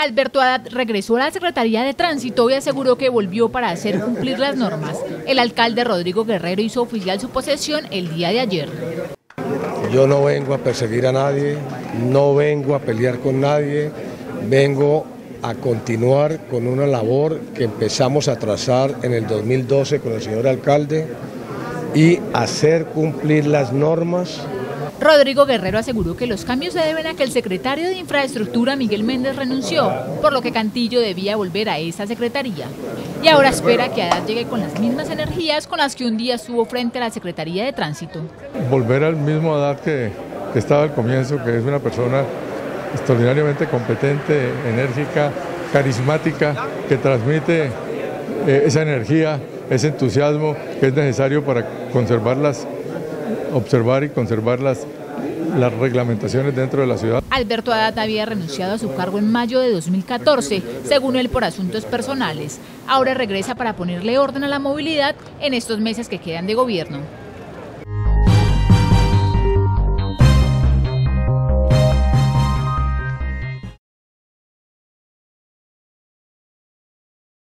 Alberto Haddad regresó a la Secretaría de Tránsito y aseguró que volvió para hacer cumplir las normas. El alcalde Rodrigo Guerrero hizo oficial su posesión el día de ayer. Yo no vengo a perseguir a nadie, no vengo a pelear con nadie, vengo a continuar con una labor que empezamos a trazar en el 2012 con el señor alcalde y hacer cumplir las normas. Rodrigo Guerrero aseguró que los cambios se deben a que el secretario de Infraestructura, Miguel Méndez, renunció, por lo que Cantillo debía volver a esa secretaría. Y ahora espera que Haddad llegue con las mismas energías con las que un día estuvo frente a la Secretaría de Tránsito. Volver al mismo Haddad que estaba al comienzo, que es una persona extraordinariamente competente, enérgica, carismática, que transmite esa energía, ese entusiasmo que es necesario para observar y conservar las reglamentaciones dentro de la ciudad. Alberto Haddad había renunciado a su cargo en mayo de 2014, según él por asuntos personales. Ahora regresa para ponerle orden a la movilidad en estos meses que quedan de gobierno.